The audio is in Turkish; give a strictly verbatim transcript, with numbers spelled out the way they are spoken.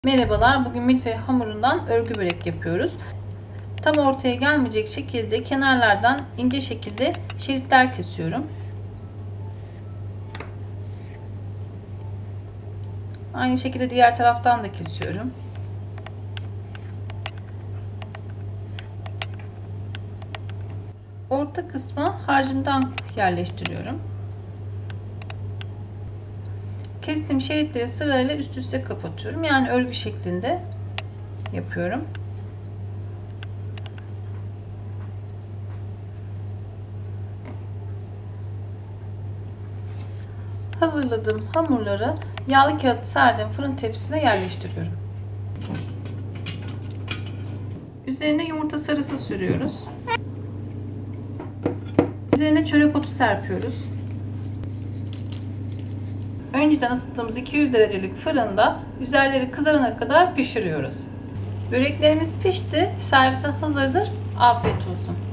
Merhabalar, bugün milföy hamurundan örgü börek yapıyoruz. Tam ortaya gelmeyecek şekilde kenarlardan ince şekilde şeritler kesiyorum. Aynı şekilde diğer taraftan da kesiyorum. Orta kısma harcımdan yerleştiriyorum. Kestiğim şeritleri sırayla üst üste kapatıyorum. Yani örgü şeklinde yapıyorum. Hazırladığım hamurları yağlı kağıt serdiğim fırın tepsisine yerleştiriyorum. Üzerine yumurta sarısı sürüyoruz. Üzerine çörek otu serpiyoruz. Önceden ısıttığımız iki yüz derecelik fırında üzerleri kızarana kadar pişiriyoruz. Böreklerimiz pişti. Servise hazırdır. Afiyet olsun.